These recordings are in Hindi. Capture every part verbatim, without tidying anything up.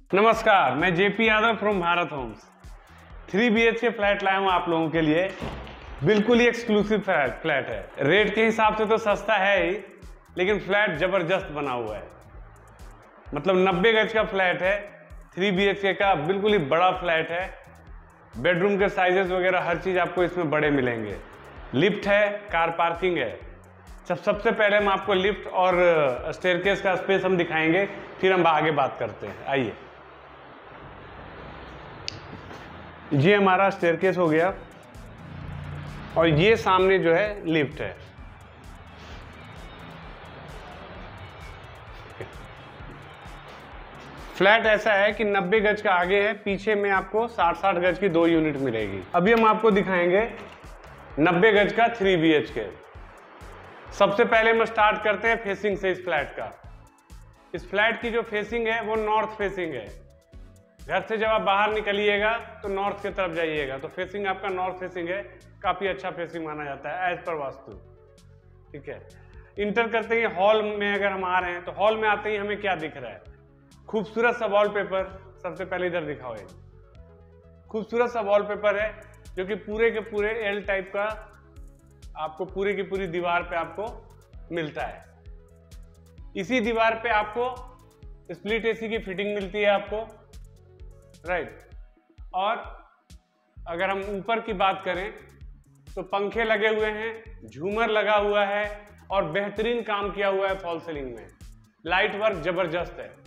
नमस्कार, मैं JP Yadav from Bharat Homes. Three B H K flat लाया हूँ आप लोगों के लिए। बिल्कुल ही एक्सक्लूसिव फ्लैट है। रेट के हिसाब से तो सस्ता है ही, लेकिन फ्लैट जबरदस्त बना हुआ है। मतलब नब्बे गज का फ्लैट है, थ्री बी एच के का, बिल्कुल ही बड़ा फ्लैट है। बेडरूम के साइजेस वगैरह हर चीज आपको इसमें बड़े मिलेंगे। लिफ्ट है, कार पार्किंग है। सब सबसे पहले हम आपको लिफ्ट और स्टेयरकेस का स्पेस हम दिखाएंगे, फिर हम आगे बात करते हैं। आइए, ये हमारा स्टेयरकेस हो गया और ये सामने जो है लिफ्ट है। फ्लैट ऐसा है कि नब्बे गज का आगे है, पीछे में आपको साठ साठ गज की दो यूनिट मिलेगी। अभी हम आपको दिखाएंगे नब्बे गज का थ्री बी एच के। सबसे पहले हम स्टार्ट करते हैं फेसिंग से इस फ्लैट का। इस फ्लैट की जो फेसिंग है वो नॉर्थ फेसिंग है। घर से जब आप बाहर निकलिएगा तो नॉर्थ की तरफ जाइएगा, तो फेसिंग आपका नॉर्थ फेसिंग है। काफी अच्छा फेसिंग माना जाता है एज पर वास्तु। ठीक है, इंटर करते ही हॉल में अगर हम आ रहे हैं तो हॉल में आते ही हमें क्या दिख रहा है? खूबसूरत सा वॉलपेपर। सबसे पहले इधर दिखाओ, ये खूबसूरत सा वॉलपेपर है जो कि पूरे के पूरे एल टाइप का आपको पूरे की पूरी दीवार पे आपको मिलता है। इसी दीवार पे आपको स्प्लिट एसी की फिटिंग मिलती है आपको, राइट। और अगर हम ऊपर की बात करें तो पंखे लगे हुए हैं, झूमर लगा हुआ है और बेहतरीन काम किया हुआ है फॉल सीलिंग में। लाइट वर्क जबरदस्त है।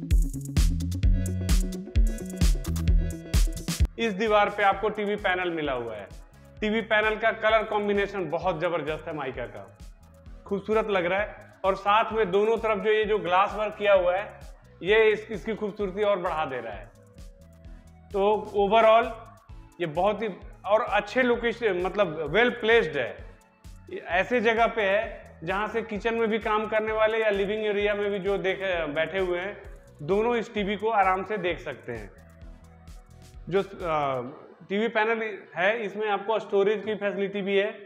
इस दीवार पे आपको टीवी पैनल मिला हुआ है। टीवी पैनल का कलर कॉम्बिनेशन बहुत जबरदस्त है, माइका का, खूबसूरत लग रहा है। और साथ में दोनों तरफ जो ये जो ग्लास वर्क किया हुआ है, ये इस, इसकी खूबसूरती और बढ़ा दे रहा है। तो ओवरऑल ये बहुत ही और अच्छे लोकेशन, मतलब वेल प्लेस्ड है। ऐसे जगह पे है जहां से किचन में भी काम करने वाले या लिविंग एरिया में भी जो देख बैठे हुए हैं, दोनों इस टीवी को आराम से देख सकते हैं। जो टीवी पैनल है इसमें आपको स्टोरेज की फैसिलिटी भी है।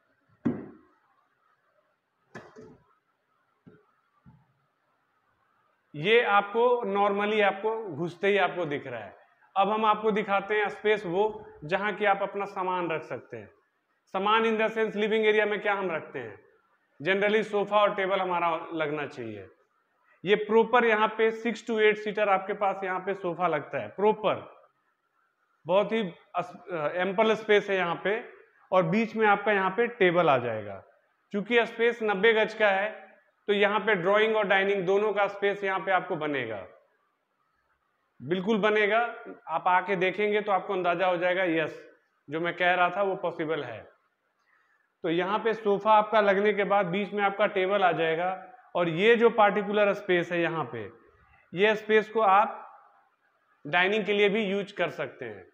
ये आपको नॉर्मली आपको घुसते ही आपको दिख रहा है। अब हम आपको दिखाते हैं स्पेस वो जहां कि आप अपना सामान रख सकते हैं। सामान in the sense living area में क्या हम रखते हैं, जनरली सोफा और टेबल हमारा लगना चाहिए। ये प्रॉपर यहाँ पे सिक्स टू एट सीटर आपके पास यहाँ पे सोफा लगता है प्रॉपर। बहुत ही एम्पल स्पेस है यहाँ पे, और बीच में आपका यहाँ पे टेबल आ जाएगा। क्योंकि स्पेस नब्बे गज का है तो यहाँ पे ड्राइंग और डाइनिंग दोनों का स्पेस यहाँ पे आपको बनेगा, बिल्कुल बनेगा। आप आके देखेंगे तो आपको अंदाजा हो जाएगा, यस जो मैं कह रहा था वो पॉसिबल है। तो यहाँ पे सोफा आपका लगने के बाद बीच में आपका टेबल आ जाएगा। और ये जो पार्टिकुलर स्पेस है यहाँ पे, ये स्पेस को आप डाइनिंग के लिए भी यूज कर सकते हैं।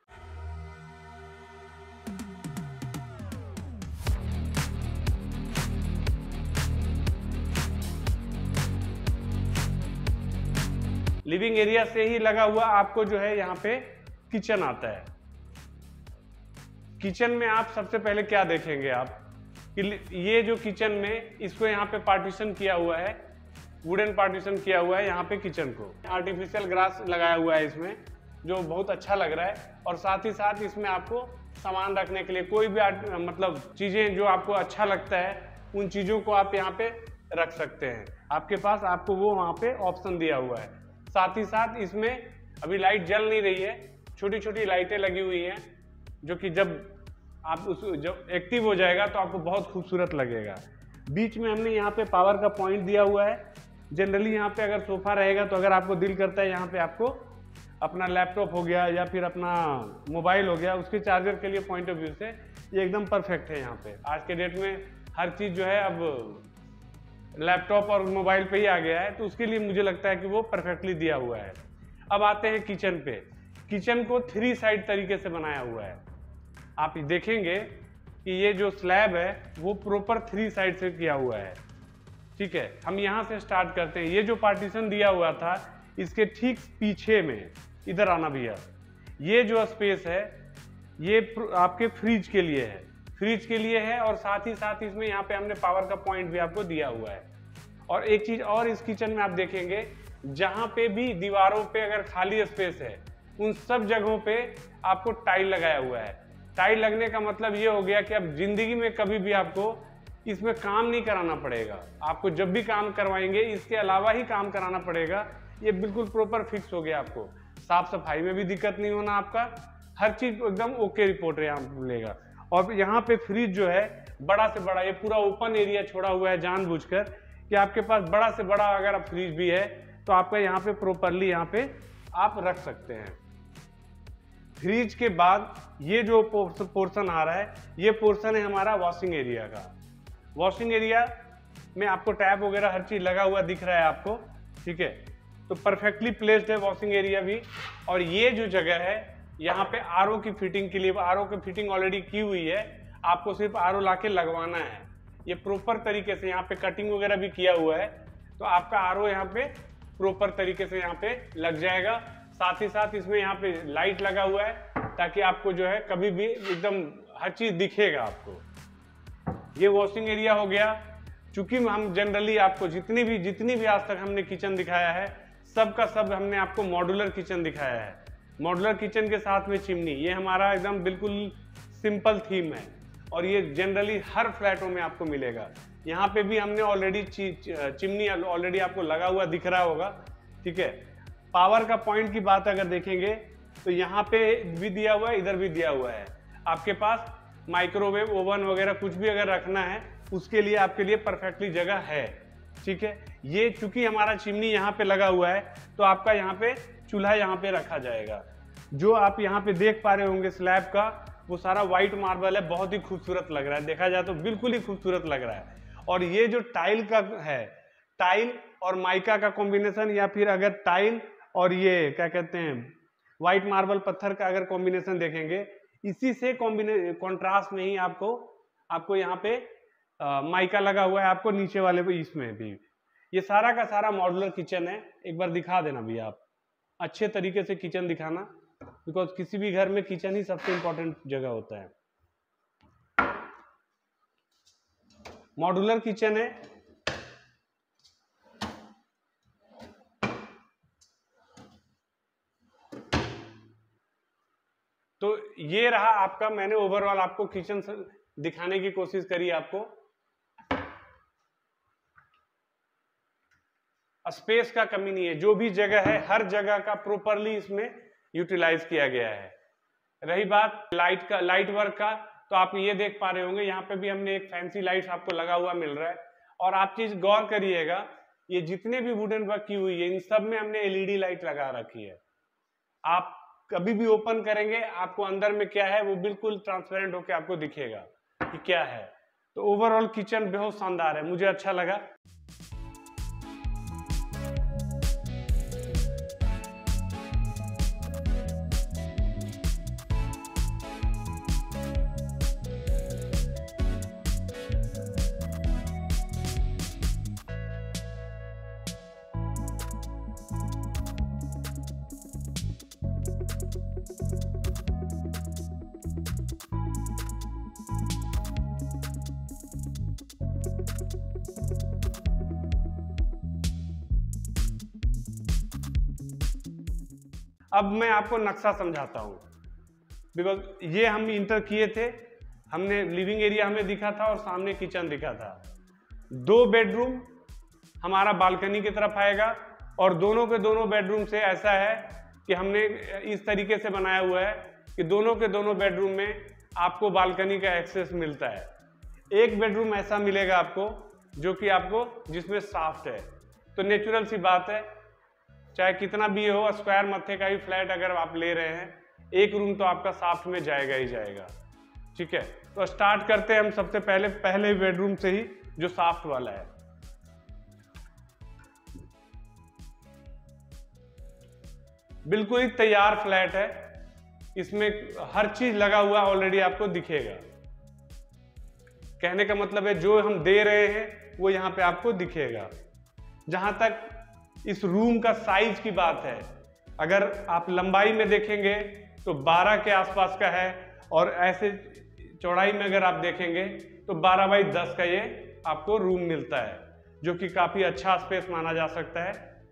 लिविंग एरिया से ही लगा हुआ आपको जो है यहाँ पे किचन आता है। किचन में आप सबसे पहले क्या देखेंगे आप कि ये जो किचन में इसको यहाँ पे पार्टीशन किया हुआ है, वुडन पार्टीशन किया हुआ है यहाँ पे किचन को। आर्टिफिशियल ग्रास लगाया हुआ है इसमें, जो बहुत अच्छा लग रहा है। और साथ ही साथ इसमें आपको सामान रखने के लिए कोई भी मतलब चीजें जो आपको अच्छा लगता है, उन चीजों को आप यहाँ पे रख सकते हैं। आपके पास आपको वो वहाँ पे ऑप्शन दिया हुआ है। साथ ही साथ इसमें अभी लाइट जल नहीं रही है, छोटी छोटी लाइटें लगी हुई हैं, जो कि जब आप उस जब एक्टिव हो जाएगा तो आपको बहुत खूबसूरत लगेगा। बीच में हमने यहाँ पे पावर का पॉइंट दिया हुआ है। जनरली यहाँ पे अगर सोफा रहेगा तो अगर आपको दिल करता है यहाँ पे आपको अपना लैपटॉप हो गया या फिर अपना मोबाइल हो गया, उसके चार्जर के लिए पॉइंट ऑफ व्यू से ये एकदम परफेक्ट है। यहाँ पे आज के डेट में हर चीज़ जो है अब लैपटॉप और मोबाइल पे ही आ गया है, तो उसके लिए मुझे लगता है कि वो परफेक्टली दिया हुआ है। अब आते हैं किचन पे। किचन को थ्री साइड तरीके से बनाया हुआ है। आप देखेंगे कि ये जो स्लैब है वो प्रॉपर थ्री साइड से किया हुआ है। ठीक है, हम यहाँ से स्टार्ट करते हैं। ये जो पार्टीशन दिया हुआ था इसके ठीक पीछे में, इधर आना भैया, ये जो स्पेस है ये आपके फ्रिज के लिए है, फ्रिज के लिए है। और साथ ही साथ इसमें यहाँ पे हमने पावर का पॉइंट भी आपको दिया हुआ है। और एक चीज और इस किचन में आप देखेंगे जहां पे भी दीवारों पे अगर खाली स्पेस है उन सब जगहों पे आपको टाइल लगाया हुआ है। टाइल लगने का मतलब ये हो गया कि अब जिंदगी में कभी भी आपको इसमें काम नहीं कराना पड़ेगा। आपको जब भी काम करवाएंगे इसके अलावा ही काम कराना पड़ेगा। ये बिल्कुल प्रॉपर फिक्स हो गया। आपको साफ सफाई में भी दिक्कत नहीं होना, आपका हर चीज एकदम ओके रिपोर्ट यहाँ मिलेगा। और यहाँ पे फ्रिज जो है बड़ा से बड़ा, ये पूरा ओपन एरिया छोड़ा हुआ है जानबूझकर कि आपके पास बड़ा से बड़ा अगर आप फ्रिज भी है तो आपका यहाँ पे प्रॉपरली यहाँ पे आप रख सकते हैं। फ्रिज के बाद ये जो पोर्शन आ रहा है, ये पोर्शन है हमारा वॉशिंग एरिया का। वॉशिंग एरिया में आपको टैप वगैरह हर चीज लगा हुआ दिख रहा है आपको, ठीक है। तो परफेक्टली प्लेस्ड है वॉशिंग एरिया भी। और ये जो जगह है यहाँ पे आर ओ की फिटिंग के लिए, आर ओ की फिटिंग ऑलरेडी की हुई है, आपको सिर्फ आर ओ लाके लगवाना है। ये प्रॉपर तरीके से यहाँ पे कटिंग वगैरह भी किया हुआ है, तो आपका आर ओ यहाँ पे प्रॉपर तरीके से यहाँ पे लग जाएगा। साथ ही साथ इसमें यहाँ पे लाइट लगा हुआ है ताकि आपको जो है कभी भी एकदम हर चीज दिखेगा आपको। ये वॉशिंग एरिया हो गया। चूंकि हम जनरली आपको जितनी भी जितनी भी आज तक हमने किचन दिखाया है, सब का सब हमने आपको मॉड्यूलर किचन दिखाया है। मॉड्यूलर किचन के साथ में चिमनी, ये हमारा एकदम बिल्कुल सिंपल थीम है और ये जनरली हर फ्लैटों में आपको मिलेगा। यहाँ पे भी हमने ऑलरेडी चिमनी ऑलरेडी आपको लगा हुआ दिख रहा होगा, ठीक है। पावर का पॉइंट की बात अगर देखेंगे तो यहाँ पे भी दिया हुआ है, इधर भी दिया हुआ है। आपके पास माइक्रोवेव ओवन वगैरह कुछ भी अगर रखना है उसके लिए आपके लिए परफेक्टली जगह है, ठीक है। ये चूंकि हमारा चिमनी यहाँ पे लगा हुआ है तो आपका यहाँ पे चूल्हा यहाँ पे रखा जाएगा। जो आप यहाँ पे देख पा रहे होंगे स्लैब का, वो सारा व्हाइट मार्बल है, बहुत ही खूबसूरत लग रहा है। देखा जाए तो बिल्कुल ही खूबसूरत लग रहा है। और ये जो टाइल का है, टाइल और माइका का कॉम्बिनेशन, या फिर अगर टाइल और ये क्या कहते हैं व्हाइट मार्बल पत्थर का अगर कॉम्बिनेशन देखेंगे, इसी से कॉम्बिने कॉन्ट्रास्ट में ही आपको आपको यहाँ पे आ, माइका लगा हुआ है आपको नीचे वाले पे, इसमें भी। ये सारा का सारा मॉड्यूलर किचन है। एक बार दिखा देना भैया आप, अच्छे तरीके से किचन दिखाना, बिकॉज किसी भी घर में किचन ही सबसे इंपॉर्टेंट जगह होता है। मॉड्यूलर किचन है। तो ये रहा आपका, मैंने ओवरऑल आपको किचन दिखाने की कोशिश करी। आपको स्पेस का कमी नहीं है, जो भी जगह है हर जगह का प्रॉपरली इसमें यूटिलाइज किया गया है। रही बात लाइट का, लाइट वर्क का, तो आप ये देख पा रहे होंगे यहाँ पे भी हमने एक फैंसी लाइट आपको लगा हुआ मिल रहा है। और आप चीज गौर करिएगा, ये जितने भी वुडन वर्क की हुई है इन सब में हमने एलईडी लाइट लगा रखी है। आप कभी भी ओपन करेंगे आपको अंदर में क्या है वो बिल्कुल ट्रांसपेरेंट होकर आपको दिखेगा कि क्या है। तो ओवरऑल किचन बहुत शानदार है, मुझे अच्छा लगा। अब मैं आपको नक्शा समझाता हूं, बिकॉज ये हम इंटर किए थे, हमने लिविंग एरिया हमें दिखा था और सामने किचन दिखा था। दो बेडरूम हमारा बालकनी की तरफ आएगा और दोनों के दोनों बेडरूम से ऐसा है कि हमने इस तरीके से बनाया हुआ है कि दोनों के दोनों बेडरूम में आपको बालकनी का एक्सेस मिलता है। एक बेडरूम ऐसा मिलेगा आपको जो कि आपको जिसमें साफ्ट है। तो नेचुरल सी बात है, चाहे कितना भी हो स्क्वायर मत्थे का ही फ्लैट अगर आप ले रहे हैं, एक रूम तो आपका साफ्ट में जाएगा ही जाएगा, ठीक है। तो स्टार्ट करते हैं हम सबसे पहले पहले बेडरूम से ही जो साफ्ट वाला है। बिल्कुल ही तैयार फ्लैट है, इसमें हर चीज लगा हुआ ऑलरेडी आपको दिखेगा। कहने का मतलब है जो हम दे रहे हैं वो यहाँ पे आपको दिखेगा। जहां तक इस रूम का साइज की बात है, अगर आप लंबाई में देखेंगे तो बारह के आसपास का है और ऐसे चौड़ाई में अगर आप देखेंगे तो बारह बाई दस का ये आपको रूम मिलता है, जो कि काफी अच्छा स्पेस माना जा सकता है।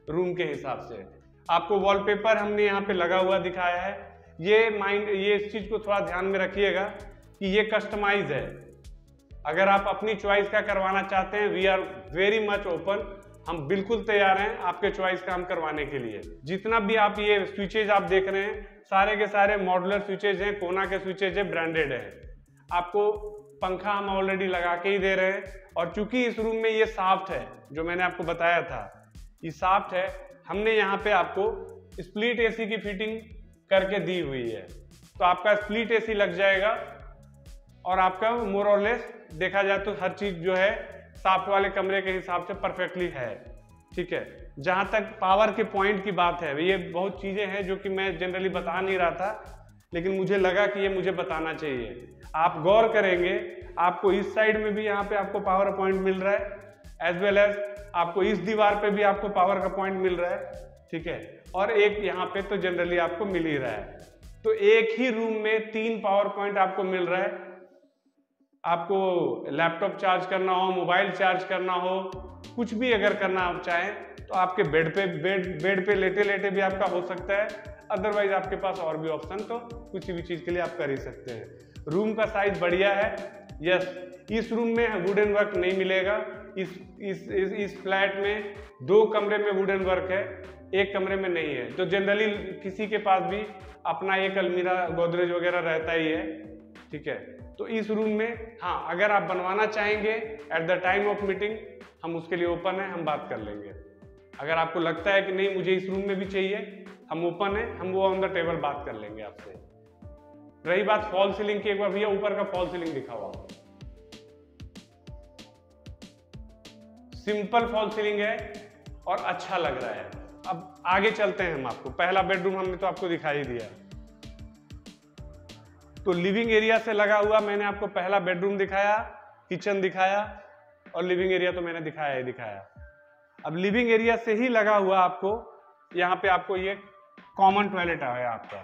रूम के हिसाब से। आपको वॉलपेपर हमने यहाँ पे लगा हुआ दिखाया है। ये माइंड ये इस चीज को थोड़ा ध्यान में रखिएगा कि ये कस्टमाइज है। अगर आप अपनी चॉइस का करवाना चाहते हैं, we are very much open, हम बिल्कुल तैयार हैं आपके चॉइस का हम करवाने के लिए। जितना भी आप ये स्विचेज आप देख रहे हैं सारे के सारे मॉड्यूलर स्विचेज हैं, कोना के स्विचेज है, ब्रांडेड है। आपको पंखा हम ऑलरेडी लगा के ही दे रहे हैं। और चूंकि इस रूम में ये साफ्ट है, जो मैंने आपको बताया था ये साफ्ट है, हमने यहाँ पे आपको स्प्लिट एसी की फिटिंग करके दी हुई है। तो आपका स्प्लिट एसी लग जाएगा और आपका मोर और लेस देखा जाए तो हर चीज जो है साफ्ट वाले कमरे के हिसाब से परफेक्टली है। ठीक है, जहां तक पावर के पॉइंट की बात है, ये बहुत चीजें हैं जो कि मैं जनरली बता नहीं रहा था, लेकिन मुझे लगा कि ये मुझे बताना चाहिए। आप गौर करेंगे, आपको इस साइड में भी यहाँ पे आपको पावर पॉइंट मिल रहा है, एज वेल एज आपको इस दीवार पे भी आपको पावर का पॉइंट मिल रहा है। ठीक है, और एक यहाँ पे तो जनरली आपको मिल ही रहा है। तो एक ही रूम में तीन पावर पॉइंट आपको मिल रहा है। आपको लैपटॉप चार्ज करना हो, मोबाइल चार्ज करना हो, कुछ भी अगर करना आप चाहें तो आपके बेड पे बेड बेड पे लेटे लेटे भी आपका हो सकता है। अदरवाइज आपके पास और भी ऑप्शन तो कुछ भी चीज के लिए आप कर ही सकते हैं। रूम का साइज बढ़िया है। यस, इस रूम में वुडन वर्क नहीं मिलेगा। इस इस इस, इस फ्लैट में दो कमरे में वुडन वर्क है, एक कमरे में नहीं है। तो जनरली किसी के पास भी अपना एक अलमीरा गोदरेज वगैरह रहता ही है। ठीक है, तो इस रूम में हाँ, अगर आप बनवाना चाहेंगे at the time of meeting, हम उसके लिए ओपन है, हम बात कर लेंगे। अगर आपको लगता है कि नहीं मुझे इस रूम में भी चाहिए, हम ओपन है, हम वो ऑन द टेबल बात कर लेंगे आपसे। रही बात फॉल सीलिंग की, एक बार भैया ऊपर का फॉल सीलिंग दिखा हुआ, सिंपल फॉल सीलिंग है और अच्छा लग रहा है। अब आगे चलते हैं हम आपको। पहला बेडरूम हमने तो आपको दिखाई दिया, तो लिविंग एरिया से लगा हुआ मैंने आपको पहला बेडरूम दिखाया, किचन दिखाया और लिविंग एरिया तो मैंने दिखाया ही दिखाया। अब लिविंग एरिया से ही लगा हुआ आपको यहाँ पे आपको ये कॉमन टॉयलेट आया आपका।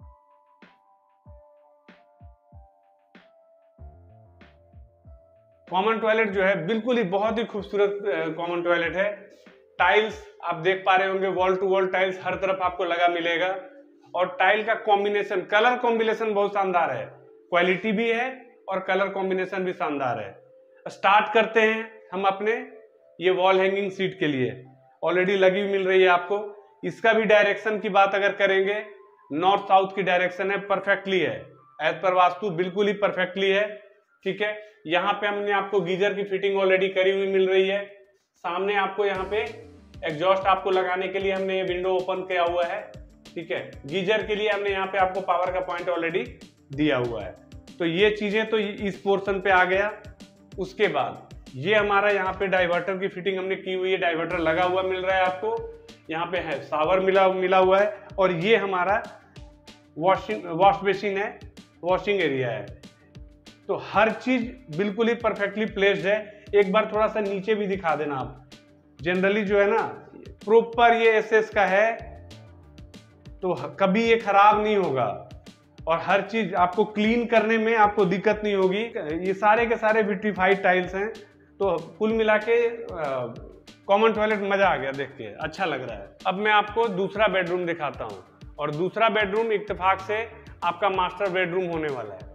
कॉमन टॉयलेट जो है बिल्कुल ही बहुत ही खूबसूरत कॉमन टॉयलेट है। टाइल्स आप देख पा रहे होंगे, वॉल टू वॉल टाइल्स हर तरफ आपको लगा मिलेगा। और टाइल का कॉम्बिनेशन, कलर कॉम्बिनेशन बहुत शानदार है, क्वालिटी भी है और कलर कॉम्बिनेशन भी शानदार है। स्टार्ट करते हैं हम अपने ये वॉल हैंगिंग सीट के लिए, ऑलरेडी लगी हुई मिल रही है आपको। इसका भी डायरेक्शन की बात अगर करेंगे, नॉर्थ साउथ की डायरेक्शन है, परफेक्टली है, एज पर वास्तु बिल्कुल ही परफेक्टली है। ठीक है, यहाँ पे हमने आपको गीजर की फिटिंग ऑलरेडी करी हुई मिल रही है। सामने आपको यहाँ पे एग्जॉस्ट आपको लगाने के लिए हमने ये विंडो ओपन किया हुआ है। ठीक है, गीजर के लिए हमने यहाँ पे आपको पावर का पॉइंट ऑलरेडी दिया हुआ है। तो ये चीजें तो इस पोर्शन पे आ गया। उसके बाद ये हमारा यहाँ पे डाइवर्टर की फिटिंग हमने की हुई है, डाइवर्टर लगा हुआ मिल रहा है आपको। यहाँ पे है शावर मिला मिला हुआ है और ये हमारा वॉशिंग वॉश बेसिन है, वॉशिंग एरिया है। तो हर चीज बिल्कुल ही परफेक्टली प्लेस्ड है। एक बार थोड़ा सा नीचे भी दिखा देना आप। जनरली जो है ना प्रॉपर ये एसएस का है, तो कभी ये खराब नहीं होगा और हर चीज आपको क्लीन करने में आपको दिक्कत नहीं होगी। ये सारे के सारे विट्रीफाइड टाइल्स हैं। तो कुल मिला के कॉमन टॉयलेट मजा आ गया देख के, अच्छा लग रहा है। अब मैं आपको दूसरा बेडरूम दिखाता हूँ और दूसरा बेडरूम इत्तेफाक से आपका मास्टर बेडरूम होने वाला है।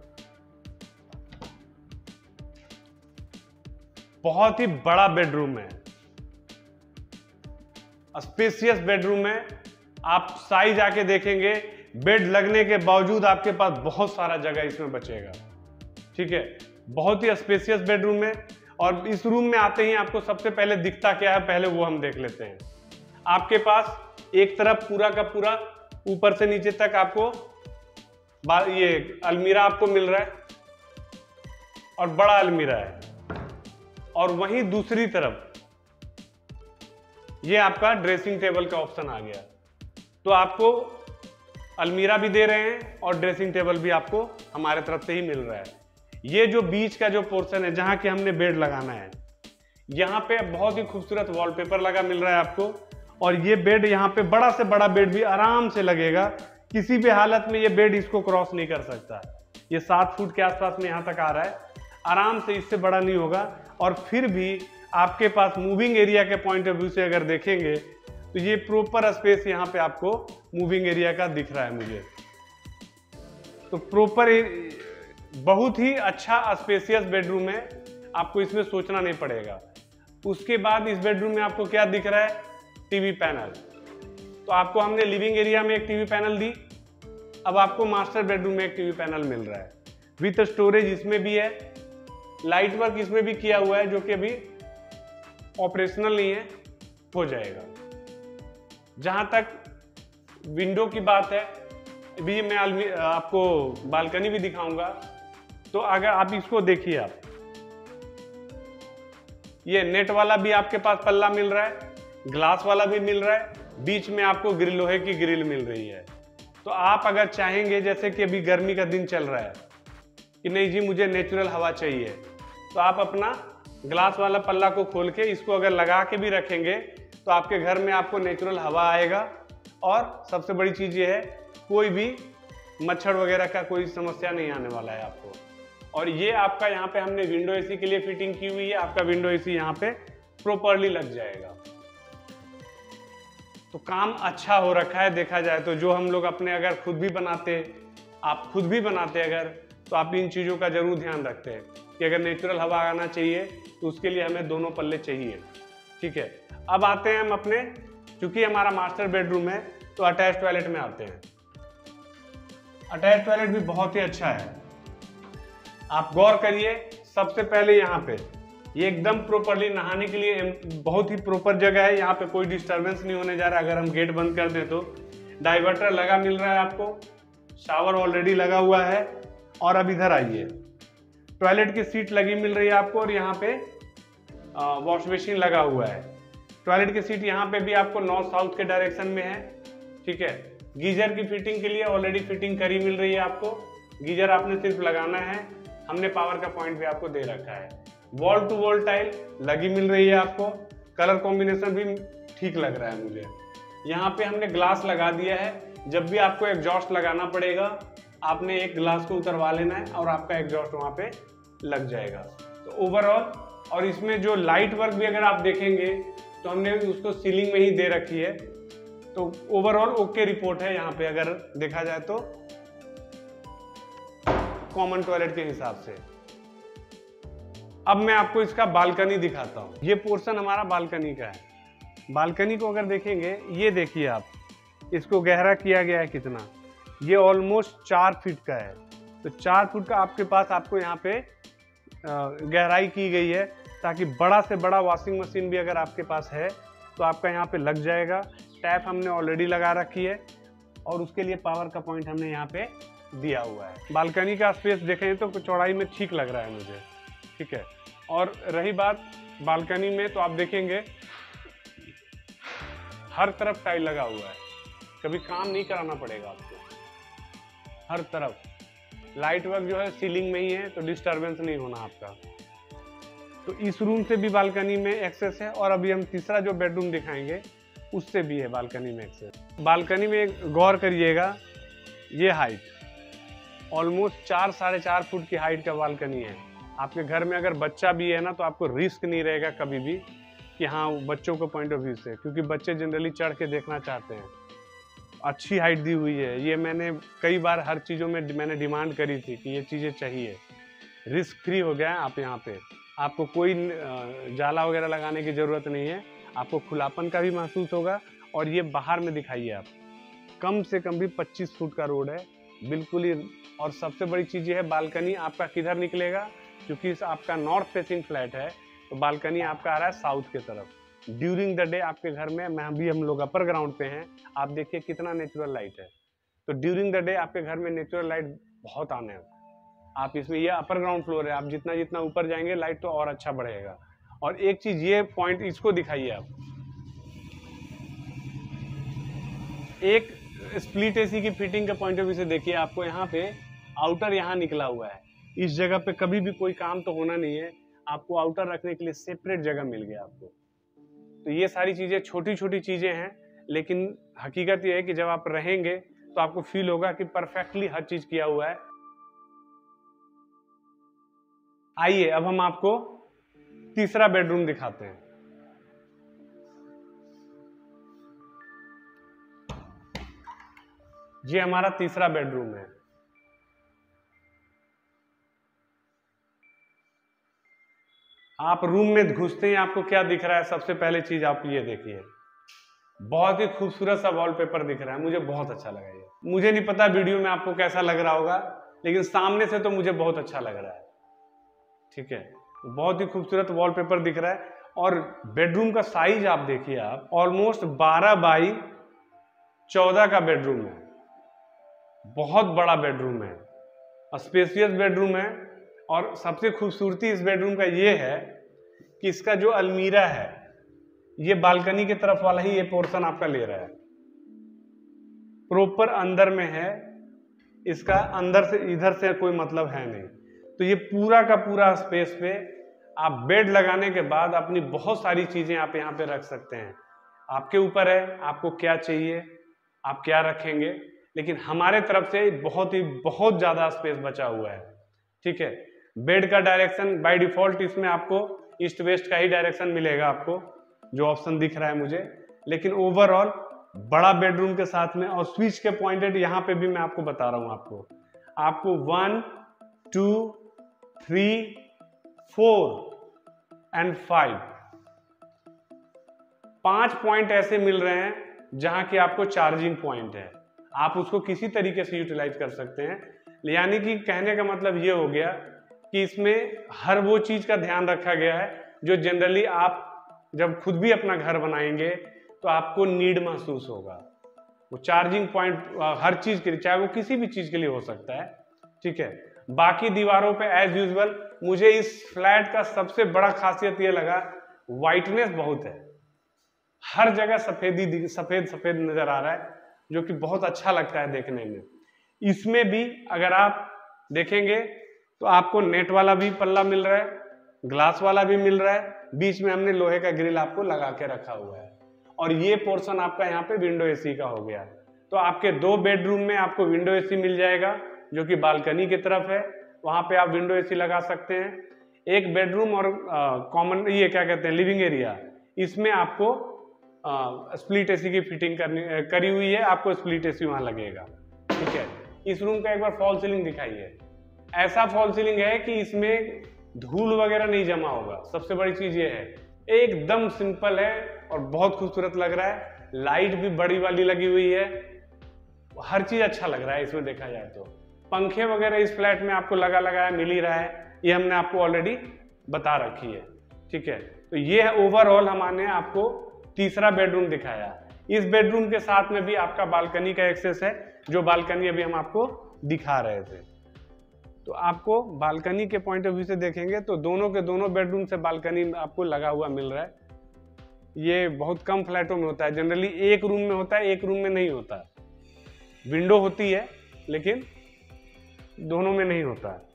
बहुत ही बड़ा बेडरूम है, स्पेसियस बेडरूम है। आप साइज आके देखेंगे, बेड लगने के बावजूद आपके पास बहुत सारा जगह इसमें बचेगा। ठीक है, बहुत ही स्पेसियस बेडरूम है। और इस रूम में आते ही आपको सबसे पहले दिखता क्या है, पहले वो हम देख लेते हैं। आपके पास एक तरफ पूरा का पूरा ऊपर से नीचे तक आपको ये अलमीरा आपको मिल रहा है और बड़ा अलमीरा है। और वहीं दूसरी तरफ ये आपका ड्रेसिंग टेबल का ऑप्शन आ गया। तो आपको अलमीरा भी दे रहे हैं और ड्रेसिंग टेबल भी आपको हमारे तरफ से ही मिल रहा है। ये जो बीच का जो पोर्शन है जहां कि हमने बेड लगाना है, यहाँ पे बहुत ही खूबसूरत वॉलपेपर लगा मिल रहा है आपको। और ये बेड यहाँ पे बड़ा से बड़ा बेड भी आराम से लगेगा, किसी भी हालत में ये बेड इसको क्रॉस नहीं कर सकता। ये सात फुट के आसपास में यहाँ तक आ रहा है, आराम से, इससे बड़ा नहीं होगा। और फिर भी आपके पास मूविंग एरिया के पॉइंट ऑफ व्यू से अगर देखेंगे तो ये प्रॉपर स्पेस यहाँ पे आपको मूविंग एरिया का दिख रहा है मुझे। तो प्रॉपर बहुत ही अच्छा स्पेसियस बेडरूम है, आपको इसमें सोचना नहीं पड़ेगा। उसके बाद इस बेडरूम में आपको क्या दिख रहा है, टीवी पैनल। तो आपको हमने लिविंग एरिया में एक टीवी पैनल दी, अब आपको मास्टर बेडरूम में एक टीवी पैनल मिल रहा है विथ स्टोरेज इसमें भी है, लाइट वर्क इसमें भी किया हुआ है जो कि अभी ऑपरेशनल नहीं है, हो जाएगा। जहां तक विंडो की बात है, भी मैं आपको बालकनी भी दिखाऊंगा। तो अगर आप इसको देखिए, आप ये नेट वाला भी आपके पास पल्ला मिल रहा है, ग्लास वाला भी मिल रहा है, बीच में आपको ग्रिल लोहे की ग्रिल मिल रही है। तो आप अगर चाहेंगे, जैसे कि अभी गर्मी का दिन चल रहा है कि नहीं जी मुझे नेचुरल हवा चाहिए, तो आप अपना ग्लास वाला पल्ला को खोल के इसको अगर लगा के भी रखेंगे तो आपके घर में आपको नेचुरल हवा आएगा। और सबसे बड़ी चीज ये है, कोई भी मच्छर वगैरह का कोई समस्या नहीं आने वाला है आपको। और ये आपका यहाँ पे हमने विंडो एसी के लिए फिटिंग की हुई है, आपका विंडो एसी यहाँ पे प्रॉपरली लग जाएगा। तो काम अच्छा हो रखा है देखा जाए तो। जो हम लोग अपने अगर खुद भी बनाते, आप खुद भी बनाते अगर, तो आप इन चीज़ों का जरूर ध्यान रखते हैं कि अगर नेचुरल हवा आना चाहिए तो उसके लिए हमें दोनों पल्ले चाहिए। ठीक है, अब आते हैं हम अपने, चूंकि हमारा मास्टर बेडरूम है तो अटैच टॉयलेट में आते हैं। अटैच टॉयलेट भी बहुत ही अच्छा है, आप गौर करिए। सबसे पहले यहाँ पे ये एकदम प्रॉपरली नहाने के लिए बहुत ही प्रॉपर जगह है, यहाँ पे कोई डिस्टरबेंस नहीं होने जा रहा है। अगर हम गेट बंद कर दें तो डाइवर्टर लगा मिल रहा है आपको, शावर ऑलरेडी लगा हुआ है। और अब इधर आइए, टॉयलेट की सीट लगी मिल रही है आपको, और यहाँ पे वॉश बेसिन लगा हुआ है। टॉयलेट की सीट यहाँ पे भी आपको नॉर्थ साउथ के डायरेक्शन में है। ठीक है, गीजर की फिटिंग के लिए ऑलरेडी फिटिंग करी मिल रही है आपको, गीजर आपने सिर्फ लगाना है, हमने पावर का पॉइंट भी आपको दे रखा है। वॉल टू वॉल टाइल लगी मिल रही है आपको, कलर कॉम्बिनेशन भी ठीक लग रहा है मुझे। यहाँ पे हमने ग्लास लगा दिया है, जब भी आपको एग्जॉस्ट लगाना पड़ेगा आपने एक ग्लास को उतरवा लेना है और आपका एग्जॉस्ट वहाँ पे लग जाएगा। तो ओवरऑल, और इसमें जो लाइट वर्क भी अगर आप देखेंगे तो हमने उसको सीलिंग में ही दे रखी है। तो ओवरऑल ओके रिपोर्ट है यहाँ पे अगर देखा जाए तो, कॉमन टॉयलेट के हिसाब से। अब मैं आपको इसका बालकनी दिखाता हूँ। ये पोर्शन हमारा बालकनी का है। बालकनी को अगर देखेंगे, ये देखिए आप, इसको गहरा किया गया है कितना, ये ऑलमोस्ट चार फीट का है। तो चार फुट का आपके पास आपको यहाँ पे गहराई की गई है, ताकि बड़ा से बड़ा वॉशिंग मशीन भी अगर आपके पास है तो आपका यहाँ पे लग जाएगा। टैप हमने ऑलरेडी लगा रखी है और उसके लिए पावर का पॉइंट हमने यहाँ पे दिया हुआ है। बालकनी का स्पेस देखें तो चौड़ाई में ठीक लग रहा है मुझे। ठीक है, और रही बात बालकनी में, तो आप देखेंगे हर तरफ टाइल लगा हुआ है, कभी काम नहीं कराना पड़ेगा आपको। हर तरफ लाइट वर्क जो है सीलिंग में ही है, तो डिस्टरबेंस नहीं होना आपका। तो इस रूम से भी बालकनी में एक्सेस है, और अभी हम तीसरा जो बेडरूम दिखाएंगे उससे भी है बालकनी में एक्सेस। बालकनी में गौर करिएगा, ये हाइट ऑलमोस्ट चार साढ़े चार फुट की हाइट का बालकनी है। आपके घर में अगर बच्चा भी है ना, तो आपको रिस्क नहीं रहेगा कभी भी कि हाँ बच्चों को पॉइंट ऑफ व्यू से, क्योंकि बच्चे जनरली चढ़ के देखना चाहते हैं। अच्छी हाइट दी हुई है, ये मैंने कई बार हर चीज़ों में मैंने डिमांड करी थी कि ये चीज़ें चाहिए। रिस्क फ्री हो गया है आप यहाँ पे, आपको कोई जाला वगैरह लगाने की ज़रूरत नहीं है, आपको खुलापन का भी महसूस होगा। और ये बाहर में दिखाइए आप, कम से कम भी पच्चीस फुट का रोड है बिल्कुल ही। और सबसे बड़ी चीज़ ये है, बालकनी आपका किधर निकलेगा, क्योंकि इस आपका नॉर्थ फेसिंग फ्लैट है, तो बालकनी आपका आ रहा है साउथ की तरफ। ड्यूरिंग द डे आपके घर में, मैं भी हम लोग अपर ग्राउंड पे हैं, आप देखिए कितना नेचुरल लाइट है। तो ड्यूरिंग द डे आपके घर में नेचुरल लाइट बहुत आने हैं। आप इसमें, ये अपर ग्राउंड फ्लोर है, आप जितना जितना ऊपर जाएंगे लाइट तो और अच्छा बढ़ेगा। और एक चीज ये पॉइंट, इसको दिखाइए आप, एक स्प्लिट एसी की फिटिंग का पॉइंट ऑफ व्यू से देखिए, आपको यहाँ पे आउटर यहाँ निकला हुआ है। इस जगह पे कभी भी कोई काम तो होना नहीं है, आपको आउटर रखने के लिए सेपरेट जगह मिल गया आपको। तो ये सारी चीजें छोटी छोटी चीजें हैं, लेकिन हकीकत ये है कि जब आप रहेंगे तो आपको फील होगा कि परफेक्टली हर चीज किया हुआ है। आइए अब हम आपको तीसरा बेडरूम दिखाते हैं। ये हमारा तीसरा बेडरूम है। आप रूम में घुसते ही आपको क्या दिख रहा है? सबसे पहले चीज आप ये देखिए, बहुत ही खूबसूरत सा वॉलपेपर दिख रहा है। मुझे बहुत अच्छा लगा ये। मुझे नहीं पता वीडियो में आपको कैसा लग रहा होगा, लेकिन सामने से तो मुझे बहुत अच्छा लग रहा है। ठीक है, बहुत ही खूबसूरत वॉलपेपर दिख रहा है। और बेडरूम का साइज आप देखिए, आप ऑलमोस्ट बारह बाई चौदह का बेडरूम है। बहुत बड़ा बेडरूम है, स्पेशियस बेडरूम है। और सबसे खूबसूरती इस बेडरूम का ये है कि इसका जो अलमीरा है, ये बालकनी की तरफ वाला ही ये पोर्शन आपका ले रहा है, प्रॉपर अंदर में है। इसका अंदर से इधर से कोई मतलब है नहीं। तो ये पूरा का पूरा स्पेस पे आप बेड लगाने के बाद अपनी बहुत सारी चीजें आप यहाँ पे रख सकते हैं। आपके ऊपर है आपको क्या चाहिए, आप क्या रखेंगे, लेकिन हमारे तरफ से बहुत ही बहुत ज्यादा स्पेस बचा हुआ है। ठीक है, बेड का डायरेक्शन बाय डिफॉल्ट इसमें आपको ईस्ट वेस्ट का ही डायरेक्शन मिलेगा, आपको जो ऑप्शन दिख रहा है मुझे। लेकिन ओवरऑल बड़ा बेडरूम के साथ में, और स्विच के पॉइंटेड यहाँ पे भी मैं आपको बता रहा हूँ। आपको आपको one two three four and five पांच पॉइंट ऐसे मिल रहे हैं जहां कि आपको चार्जिंग पॉइंट है। आप उसको किसी तरीके से यूटिलाइज कर सकते हैं। यानी कि कहने का मतलब ये हो गया कि इसमें हर वो चीज का ध्यान रखा गया है जो जनरली आप जब खुद भी अपना घर बनाएंगे तो आपको नीड महसूस होगा। वो चार्जिंग पॉइंट हर चीज के लिए, चाहे वो किसी भी चीज के लिए हो सकता है। ठीक है, बाकी दीवारों पे एज यूजुअल मुझे इस फ्लैट का सबसे बड़ा खासियत ये लगा, वाइटनेस बहुत है। हर जगह सफेदी सफेद सफेद नजर आ रहा है, जो कि बहुत अच्छा लगता है देखने में। इसमें भी अगर आप देखेंगे तो आपको नेट वाला भी पल्ला मिल रहा है, ग्लास वाला भी मिल रहा है, बीच में हमने लोहे का ग्रिल आपको लगा के रखा हुआ है। और ये पोर्शन आपका यहाँ पे विंडो एसी का हो गया। तो आपके दो बेडरूम में आपको विंडो एसी मिल जाएगा, जो कि बालकनी की तरफ है, वहां पे आप विंडो एसी लगा सकते हैं। एक बेडरूम और कॉमन ये क्या कहते हैं लिविंग एरिया, इसमें आपको स्प्लिट एसी की फिटिंग करनी करी हुई है, आपको स्प्लिट एसी वहां लगेगा। ठीक है, इस रूम का एक बार फॉल सीलिंग दिखाइए। ऐसा फॉल सीलिंग है कि इसमें धूल वगैरह नहीं जमा होगा। सबसे बड़ी चीज ये है, एकदम सिंपल है और बहुत खूबसूरत लग रहा है। लाइट भी बड़ी वाली लगी हुई है, हर चीज अच्छा लग रहा है इसमें देखा जाए तो। पंखे वगैरह इस फ्लैट में आपको लगा लगाया मिल ही रहा है, ये हमने आपको ऑलरेडी बता रखी है। ठीक है, तो ये ओवरऑल हमने आपको तीसरा बेडरूम दिखाया। इस बेडरूम के साथ में भी आपका बालकनी का एक्सेस है, जो बालकनी अभी हम आपको दिखा रहे थे। तो आपको बालकनी के पॉइंट ऑफ व्यू से देखेंगे तो दोनों के दोनों बेडरूम से बालकनी आपको लगा हुआ मिल रहा है। ये बहुत कम फ्लैटों में होता है, जनरली एक रूम में होता है, एक रूम में नहीं होता। विंडो होती है लेकिन दोनों में नहीं होता है।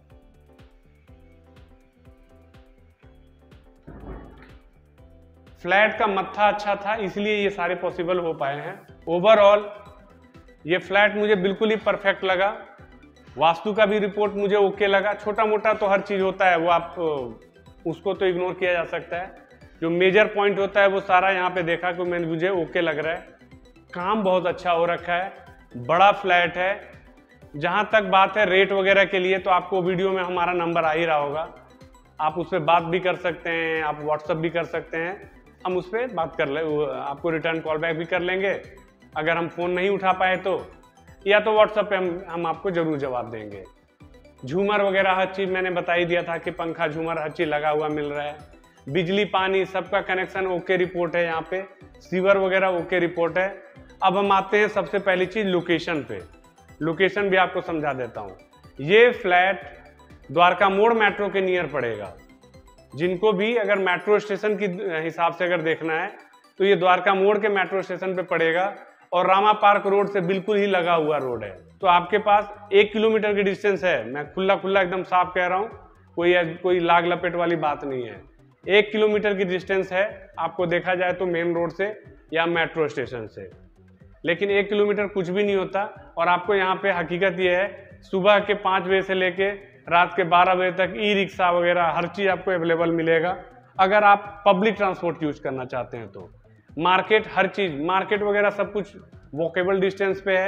फ्लैट का मत्था अच्छा था, इसलिए ये सारे पॉसिबल हो पाए हैं। ओवरऑल ये फ्लैट मुझे बिल्कुल ही परफेक्ट लगा। वास्तु का भी रिपोर्ट मुझे ओके लगा। छोटा मोटा तो हर चीज होता है, वो आप उसको तो इग्नोर किया जा सकता है। जो मेजर पॉइंट होता है वो सारा यहाँ पे देखा कि मैं मुझे ओके लग रहा है। काम बहुत अच्छा हो रखा है, बड़ा फ्लैट है। जहां तक बात है रेट वगैरह के लिए, तो आपको वीडियो में हमारा नंबर आ ही रहा होगा, आप उस पर बात भी कर सकते हैं, आप व्हाट्सअप भी कर सकते हैं, हम उस पर बात कर ले, आपको रिटर्न कॉल बैक भी कर लेंगे। अगर हम फोन नहीं उठा पाए तो, या तो व्हाट्सएप पे हम हम आपको जरूर जवाब देंगे। झूमर वगैरह हर चीज मैंने बता ही दिया था कि पंखा झूमर हर चीज लगा हुआ मिल रहा है। बिजली पानी सबका कनेक्शन ओके रिपोर्ट है, यहाँ पे सीवर वगैरह ओके रिपोर्ट है। अब हम आते हैं सबसे पहली चीज लोकेशन पे। लोकेशन भी आपको समझा देता हूँ। ये फ्लैट द्वारका मोड़ मेट्रो के नियर पड़ेगा। जिनको भी अगर मेट्रो स्टेशन की हिसाब से अगर देखना है तो ये द्वारका मोड़ के मेट्रो स्टेशन पे पड़ेगा, और रामा पार्क रोड से बिल्कुल ही लगा हुआ रोड है। तो आपके पास एक किलोमीटर की डिस्टेंस है। मैं खुला खुला एकदम साफ कह रहा हूँ, कोई कोई लाग लपेट वाली बात नहीं है। एक किलोमीटर की डिस्टेंस है आपको देखा जाए तो मेन रोड से या मेट्रो स्टेशन से। लेकिन एक किलोमीटर कुछ भी नहीं होता। और आपको यहाँ पे हकीकत ये है, सुबह के पाँच बजे से लेके रात के बारह बजे तक ई रिक्शा वगैरह हर चीज आपको अवेलेबल मिलेगा, अगर आप पब्लिक ट्रांसपोर्ट यूज करना चाहते हैं तो। मार्केट हर चीज, मार्केट वगैरह सब कुछ वॉकेबल डिस्टेंस पे है।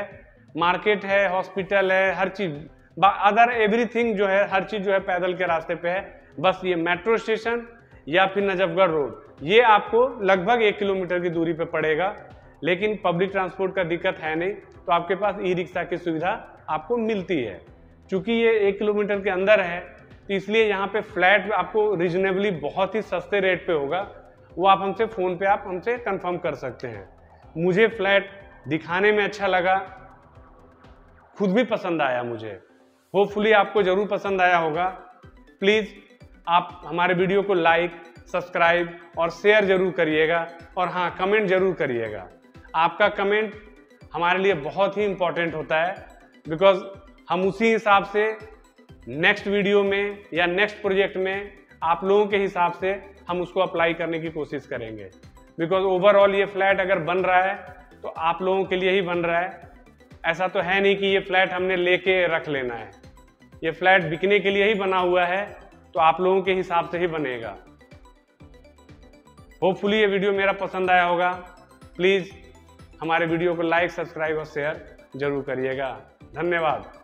मार्केट है, हॉस्पिटल है, हर चीज, अदर एवरीथिंग जो है, हर चीज जो है पैदल के रास्ते पे है। बस ये मेट्रो स्टेशन या फिर नजफगढ़ रोड ये आपको लगभग एक किलोमीटर की दूरी पे पड़ेगा, लेकिन पब्लिक ट्रांसपोर्ट का दिक्कत है नहीं, तो आपके पास ई रिक्शा की सुविधा आपको मिलती है। चूंकि ये एक किलोमीटर के अंदर है तो इसलिए यहाँ पे फ्लैट आपको रिजनेबली बहुत ही सस्ते रेट पे होगा, वो आप हमसे फ़ोन पे आप हमसे कंफर्म कर सकते हैं। मुझे फ्लैट दिखाने में अच्छा लगा, खुद भी पसंद आया मुझे, होपफुली आपको ज़रूर पसंद आया होगा। प्लीज़ आप हमारे वीडियो को लाइक, सब्सक्राइब और शेयर जरूर करिएगा, और हाँ, कमेंट जरूर करिएगा। आपका कमेंट हमारे लिए बहुत ही इम्पोर्टेंट होता है, बिकॉज हम उसी हिसाब से नेक्स्ट वीडियो में या नेक्स्ट प्रोजेक्ट में आप लोगों के हिसाब से हम उसको अप्लाई करने की कोशिश करेंगे। बिकॉज ओवरऑल ये फ्लैट अगर बन रहा है तो आप लोगों के लिए ही बन रहा है, ऐसा तो है नहीं कि ये फ्लैट हमने लेके रख लेना है। ये फ्लैट बिकने के लिए ही बना हुआ है, तो आप लोगों के हिसाब से ही बनेगा। होपफुली ये वीडियो मेरा पसंद आया होगा। प्लीज़ हमारे वीडियो को लाइक, सब्सक्राइब और शेयर जरूर करिएगा। धन्यवाद।